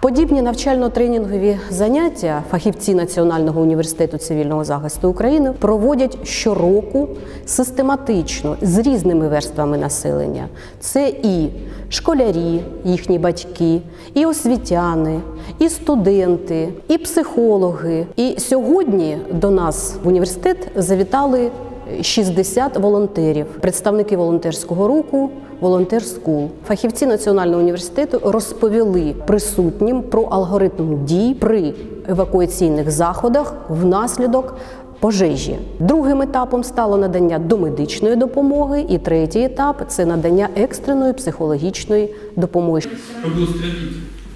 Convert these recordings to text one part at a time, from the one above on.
Подібні навчально-тренінгові заняття фахівці Національного університету цивільного захисту України проводять щороку систематично з різними верствами населення. Це і школярі, їхні батьки, і освітяни, і студенти, і психологи. І сьогодні до нас в університет завітали 60 волонтерів, представники волонтерського руху «Волонтер Скул». Фахівці Національного університету розповіли присутнім про алгоритм дій при евакуаційних заходах внаслідок пожежі. Другим етапом стало надання домедичної допомоги, і третій етап – це надання екстреної психологічної допомоги. Щоб устранити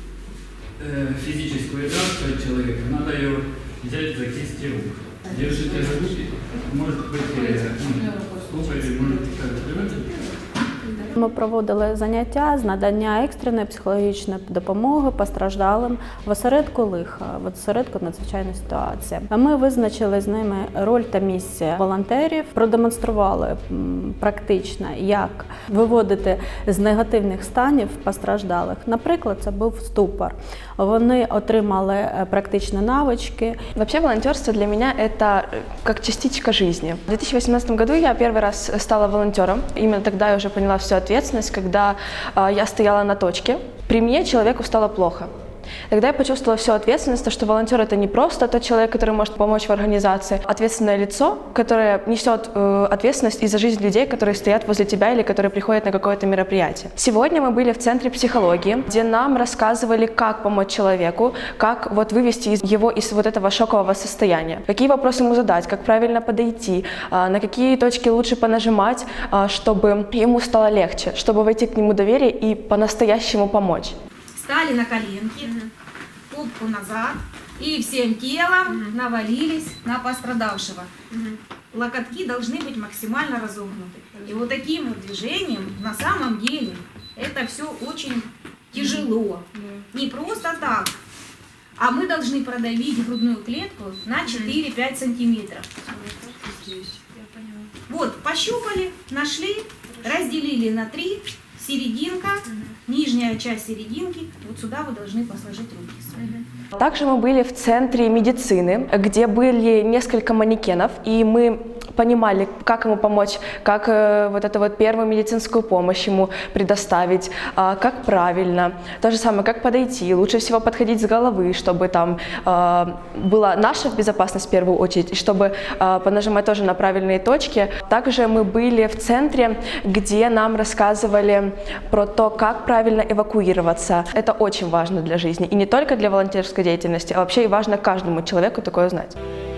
фізичну реакцію чоловіка, треба його взяти за кисті рук. Держите за руки, може бути ступа, може бути. Ми проводили заняття з надання екстреної психологічної допомоги постраждалим в осередку лиха, в осередку надзвичайної ситуації. Ми визначили з ними роль та місце волонтерів, продемонстрували практично, як виводити з негативних станів постраждалих. Наприклад, це був ступор. Вони отримали практичні навички. Вообще волонтерство для меня это как частичка жизни. В 2018 году я первый раз стала волонтером. Именно тогда я уже поняла всю ответственность, когда я стояла на точке. При мне человеку стало плохо. Тогда я почувствовала всю ответственность, что волонтер — это не просто тот человек, который может помочь в организации, ответственное лицо, которое несет ответственность и за жизнь людей, которые стоят возле тебя или которые приходят на какое-то мероприятие. Сегодня мы были в Центре психологии, где нам рассказывали, как помочь человеку, как вот вывести его из вот этого шокового состояния, какие вопросы ему задать, как правильно подойти, на какие точки лучше понажимать, чтобы ему стало легче, чтобы войти к нему в доверие и по-настоящему помочь. Встали на коленки, попку назад и всем телом навалились на пострадавшего. Локотки должны быть максимально разогнуты. И вот таким вот движением на самом деле это все очень тяжело. Не просто так, а мы должны продавить грудную клетку на 4-5 сантиметров. Вот, пощупали, нашли, разделили на 3. Серединка, нижняя часть серединки, вот сюда вы должны посложить руки. Также мы были в центре медицины, где были несколько манекенов, и мы понимали, как ему помочь, как вот эту вот первую медицинскую помощь ему предоставить, как правильно. То же самое, как подойти. Лучше всего подходить с головы, чтобы там была наша безопасность в первую очередь, и чтобы понажимать тоже на правильные точки. Также мы были в центре, где нам рассказывали про то, как правильно эвакуироваться. Это очень важно для жизни. И не только для волонтерской деятельности, а вообще и важно каждому человеку такое знать.